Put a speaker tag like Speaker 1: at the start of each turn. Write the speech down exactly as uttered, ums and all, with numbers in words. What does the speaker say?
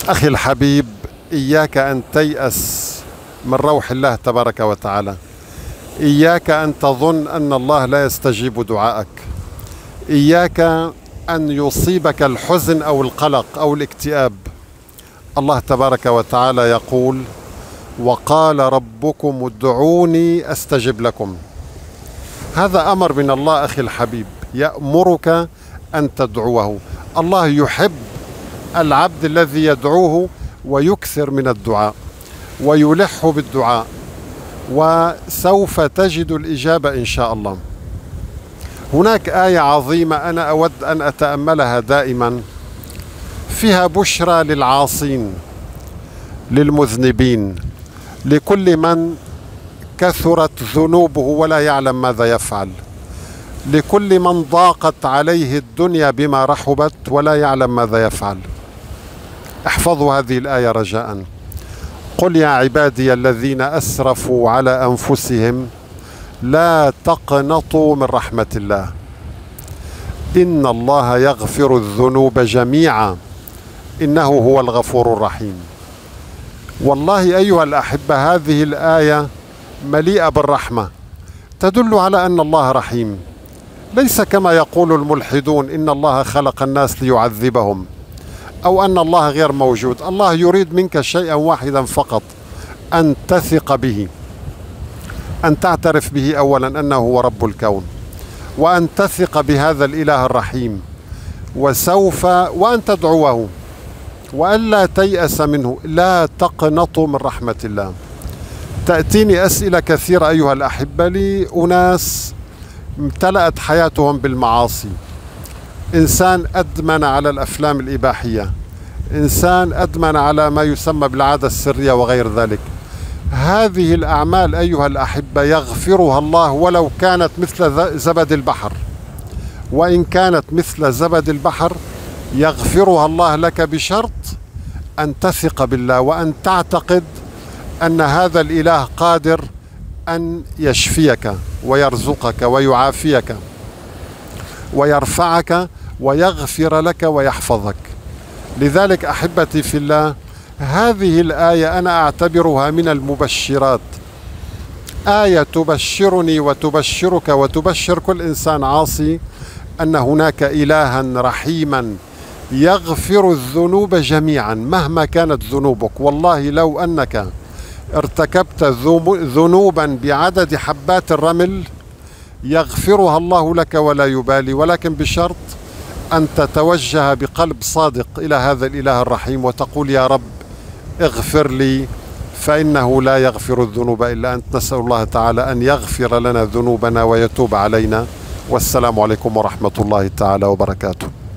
Speaker 1: أخي الحبيب، إياك أن تيأس من روح الله تبارك وتعالى. إياك أن تظن أن الله لا يستجيب دعائك. إياك أن يصيبك الحزن أو القلق أو الاكتئاب. الله تبارك وتعالى يقول: وقال ربكم ادعوني أستجب لكم. هذا أمر من الله أخي الحبيب، يأمرك أن تدعوه. الله يحب العبد الذي يدعوه ويكثر من الدعاء ويلح بالدعاء، وسوف تجد الإجابة إن شاء الله. هناك آية عظيمة أنا أود أن أتأملها دائما، فيها بشرى للعاصين، للمذنبين، لكل من كثرت ذنوبه ولا يعلم ماذا يفعل، لكل من ضاقت عليه الدنيا بما رحبت ولا يعلم ماذا يفعل. احفظوا هذه الآية رجاء: قل يا عبادي الذين أسرفوا على أنفسهم لا تقنطوا من رحمة الله إن الله يغفر الذنوب جميعا إنه هو الغفور الرحيم. والله أيها الأحبة، هذه الآية مليئة بالرحمة، تدل على أن الله رحيم، ليس كما يقول الملحدون إن الله خلق الناس ليعذبهم أو أن الله غير موجود. الله يريد منك شيئا واحدا فقط: أن تثق به، أن تعترف به أولا أنه هو رب الكون، وأن تثق بهذا الإله الرحيم، وسوف وأن تدعوه، وألا تيأس منه. لا تقنطوا من رحمة الله. تأتيني أسئلة كثيرة أيها الأحبة لأناس امتلأت حياتهم بالمعاصي، إنسان أدمن على الأفلام الإباحية، إنسان أدمن على ما يسمى بالعادة السرية وغير ذلك. هذه الأعمال أيها الأحبة يغفرها الله ولو كانت مثل زبد البحر، وإن كانت مثل زبد البحر يغفرها الله لك بشرط أن تثق بالله، وأن تعتقد أن هذا الإله قادر أن يشفيك ويرزقك ويعافيك ويرفعك ويغفر لك ويحفظك. لذلك أحبتي في الله، هذه الآية أنا أعتبرها من المبشرات، آية تبشرني وتبشرك وتبشر كل إنسان عاصي أن هناك إلها رحيما يغفر الذنوب جميعا مهما كانت ذنوبك. والله لو أنك ارتكبت ذنوبا بعدد حبات الرمل يغفرها الله لك ولا يبالي، ولكن بشرط أن تتوجه بقلب صادق إلى هذا الإله الرحيم وتقول: يا رب اغفر لي فإنه لا يغفر الذنوب إلا أنت. نسأل الله تعالى أن يغفر لنا ذنوبنا ويتوب علينا. والسلام عليكم ورحمة الله تعالى وبركاته.